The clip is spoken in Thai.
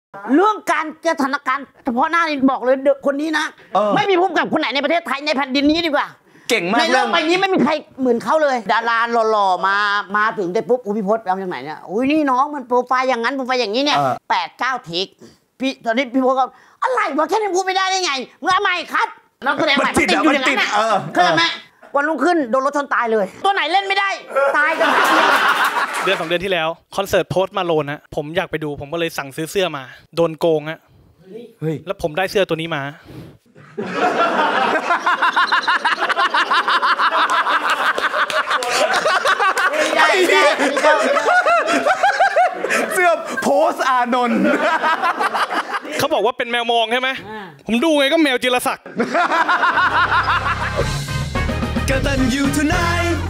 เรื่องการสถานการณ์เฉพาะหน้านี่บอกเลยคนนี้นะไม่มีผู้กำกับคนไหนในประเทศไทยในแผ่นดินนี้ดีกว่าเก่งมากในโลกใบนี้ไม่มีใครเหมือนเขาเลยดาราหล่อๆมาถึงได้ปุ๊บพี่พศเอาจากไหนเนี่ยอุ้ยนี่น้องมันโปรไฟล์อย่างนั้นโปรไฟล์อย่างนี้เนี่ย8-9ทิกพี่ตอนนี้พี่พศก็อะไรวะแค่นี้พูดไม่ได้ได้ไงมึงเอาใหม่คัดแล้วแสดงใหม่ติดอยู่อย่างนั้นเข้าใจไหมวันรุ่งขึ้นโดนรถชนตายเลยตัวไหนเล่นไม่ได้ตายกันเดือน2 เดือนที่แล้วคอนเสิร์ตโพสต์มาโลนนะผมอยากไปดูผมก็เลยสั่งซื้อเสื้อมาโดนโกงฮะแล้วผมได้เสื้อตัวนี้มาเสื้อโพสอานนท์เขาบอกว่าเป็นแมวมองใช่ไหมผมดูไงก็แมวจิรศักดิ์กตัญญู tonight